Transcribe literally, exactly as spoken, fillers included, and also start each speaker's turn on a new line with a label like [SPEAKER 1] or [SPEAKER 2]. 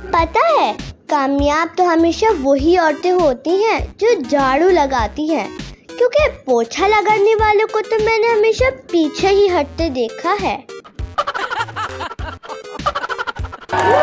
[SPEAKER 1] पता है, कामयाब तो हमेशा वही औरतें होती हैं जो झाड़ू लगाती हैं, क्योंकि पोछा लगाने वालों को तो मैंने हमेशा पीछे ही हटते देखा है।